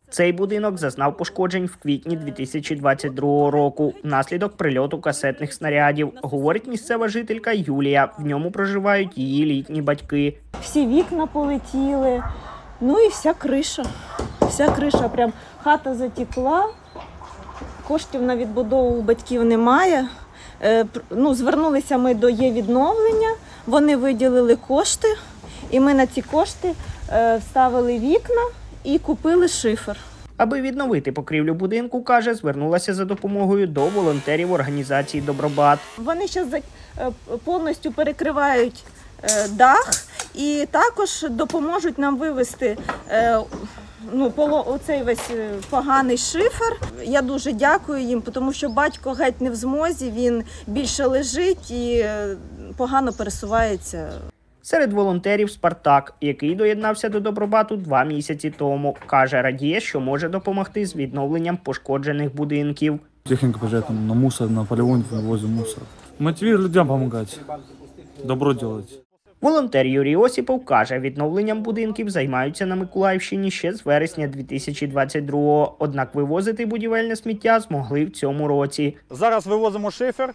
Цей будинок зазнав пошкоджень в квітні 2022 року внаслідок прильоту касетних снарядів, говорить місцева жителька Юлія. В ньому проживають її літні батьки. Всі вікна полетіли, ну і вся криша. Вся криша, прям хата затекла, коштів на відбудову у батьків немає. Звернулися ми до Є-відновлення, вони виділили кошти, і ми на ці кошти вставили вікна і купили шифер. Аби відновити покрівлю будинку, каже, звернулася за допомогою до волонтерів організації «Добробат». Вони зараз повністю перекривають дах і також допоможуть нам вивезти оцей весь поганий шифер. Я дуже дякую їм, тому що батько геть не в змозі, він більше лежить і погано пересувається. Серед волонтерів Спартак, який доєднався до Добробату 2 місяці тому. Каже, радіє, що може допомогти з відновленням пошкоджених будинків. Техніка приїжджає на мусор, на полігон вивозить мусор. Мотивує людям допомагати, добро робити. Волонтер Юрій Осіпов каже, відновленням будинків займаються на Миколаївщині ще з вересня 2022-го. Однак вивозити будівельне сміття змогли в цьому році. Зараз вивозимо шифер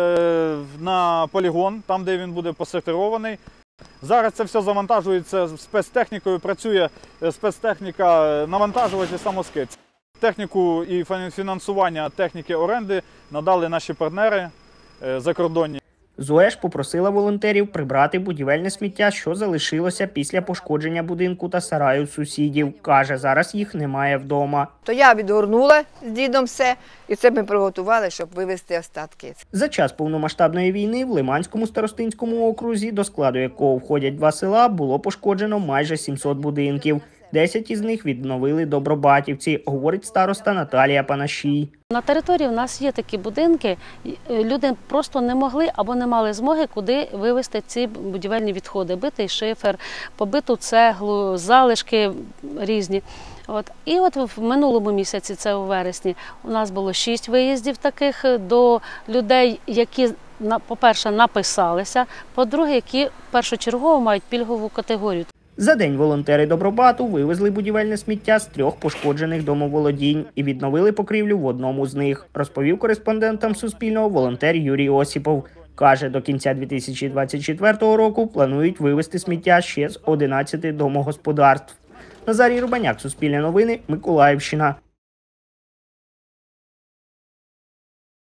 на полігон, там де він буде посортирований. Зараз це все завантажується спецтехнікою, працює спецтехніка навантажувачі самоскид. Техніку і фінансування техніки оренди надали наші партнери закордонні. ЗОЕШ попросила волонтерів прибрати будівельне сміття, що залишилося після пошкодження будинку та сараю сусідів. Каже, зараз їх немає вдома. То я відгорнула з дідом все, і це ми приготували, щоб вивезти остатки. За час повномасштабної війни в Лиманському старостинському окрузі, до складу якого входять 2 села, було пошкоджено майже 700 будинків. 10 із них відновили добробатівці, говорить староста Наталія Панашій. На території в нас є такі будинки, люди просто не могли або не мали змоги, куди вивезти ці будівельні відходи. Битий шифер, побиту цеглу, залишки різні. І в минулому місяці, це у вересні, у нас було 6 виїздів таких до людей, які, по-перше, написалися, по-друге, які першочергово мають пільгову категорію. За день волонтери Добробату вивезли будівельне сміття з 3 пошкоджених домоволодінь і відновили покрівлю в одному з них, розповів кореспондентам Суспільного волонтер Юрій Осіпов. Каже, до кінця 2024 року планують вивезти сміття ще з 11 домогосподарств. Назарій Рубаняк, Суспільне новини, Миколаївщина.